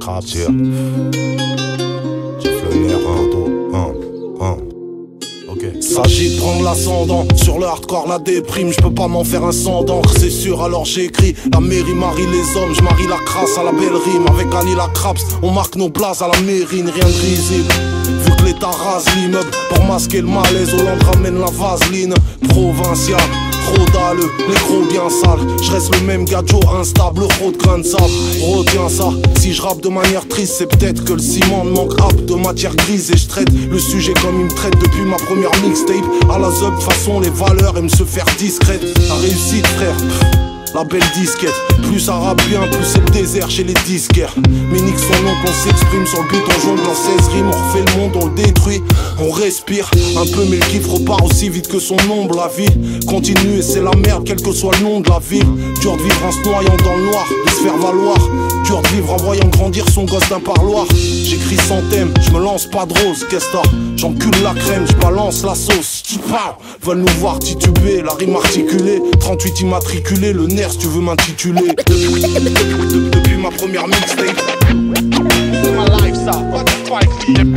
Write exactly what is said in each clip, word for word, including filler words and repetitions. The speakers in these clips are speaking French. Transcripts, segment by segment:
Crap, yeah. J'ai fait le nerf, un, deux, un, un. Okay. S'agit de prendre l'ascendant sur le hardcore, la déprime. Je peux pas m'en faire un sang d'encre, c'est sûr, alors j'écris. La mairie marie les hommes, je marie la crasse à la belle rime. Avec Ali la Craps, on marque nos blazes à la mérine, rien de risible. Vu que l'état rase l'immeuble, pour masquer le malaise, Hollande ramène la vaseline. Provincial, trop dalleux, les gros bien sales. Je reste le même gadjo instable, trop de grains de sable. Retiens ça, si je rappe de manière triste, c'est peut-être que le ciment me manque rap de matière grise. Et je traite le sujet comme il me traite depuis ma première mixtape. À la zub, façon les valeurs aiment se faire discrète. La réussite frère, pff, la belle disquette. Plus ça rappe bien, plus c'est le désert chez les disquaires. Mais nique son nom qu'on s'exprime sur le beat, on jongle en seize rimes. On refait le monde, on le détruit, on respire un peu mais le kiff repart aussi vite que son ombre. La vie continue et c'est la merde quel que soit le nom de la ville. Dur de vivre en se noyant dans le noir, de se faire valoir. Dur de vivre en voyant grandir son gosse d'un parloir. J'écris sans thème, je me lance pas de rose, qu'est-ce que t'as? J'encule la crème, je balance la sauce. Veulent nous voir tituber, la rime articulée. Trente-huit immatriculé, le nerf si tu veux m'intituler. Depuis, depuis, depuis ma première mixtape. C'est ma life ça, what the fuck. J'aime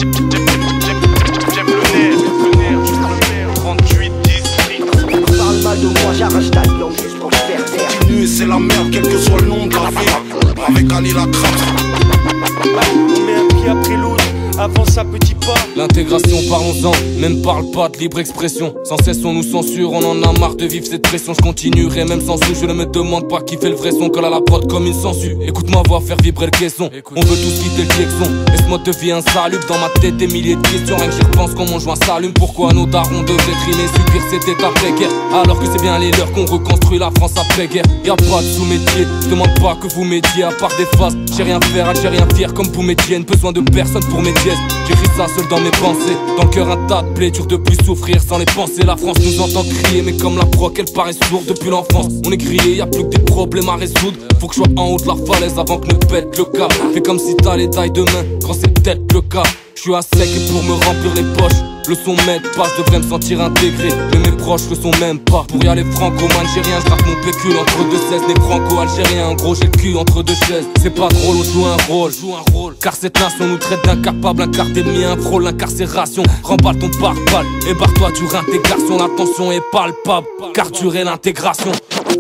le nerf, trente-huit districts. Parle mal de moi, j'arrache ta langue juste pour te faire taire. Continue et c'est la merde quel que soit le nom de la ville. Avec Ali la Craps. On met un pied après l'autre, avance à petits pas. L'intégration, parlons-en, même parle pas de libre expression. Sans cesse on nous censure, on en a marre de vivre cette pression. Je continuerai même sans sous, je ne me demande pas qui fait le vrai son. Colle à la prod comme une censure, écoute ma voix faire vibrer le caisson. On veut tous quitter le klaxon, et ce mode de vie insalubre. Dans ma tête des milliers de questions, rien que j'y repense quand mon joint s'allume. Pourquoi nos darons devraient trimer, subir cet état précaire, alors que c'est bien les leurs qu'on reconstruit la France après-guerre. Y'a pas de sous-métier, je demande pas que vous m'aidiez à part des faces. J'ai rien faire, j'ai rien fier comme vous m'aidiez. Besoin de personne pour mes dièses, j'écris ça seul dans mes pensées. Dans le cœur un tas de plaies, dur de plus souffrir sans les penser. La France nous entend crier, mais comme la proc elle paraît sourde depuis l'enfance. On est grillé, y'a plus que des problèmes à résoudre. Faut que je sois en haut de la falaise avant que ne pète le câble. Fais comme si t'as les tailles de main, quand c'est peut-être le cas. Je suis à sec et pour me remplir les poches, le son m'aide pas, je devrais me sentir intégré. Mais mes proches le sont même pas. Pour y aller franco-algérien, je rappe mon pécule entre deux seize. Né franco-algérien, en gros j'ai le cul entre deux chaises. C'est pas drôle, on joue un rôle, joue un rôle. Car cette nation nous traite d'incapables, un quart des miens, frôle l'incarcération. Remballe ton pare-balles et barre-toi du réintégration. La tension est palpable, car durer l'intégration.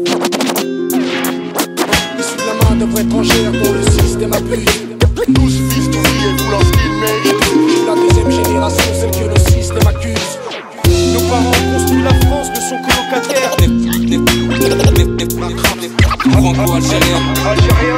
Issu de la main d'œuvre étrangère dont le système abuse. Tous fils d'ouvriers voulant ce qu'ils méritent. Je suis la deuxième génération, celle que le système accuse. Nos parents ont construit la France de son colocataire. Franco-algérien,